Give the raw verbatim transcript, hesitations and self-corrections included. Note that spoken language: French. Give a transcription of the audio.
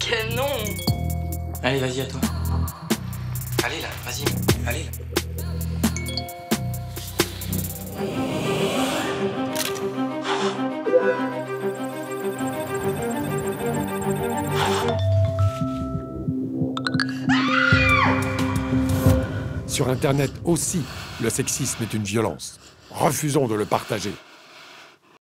canon. Allez, vas-y, à toi. Allez, là, vas-y. Allez, là. Sur Internet aussi, le sexisme est une violence. Refusons de le partager.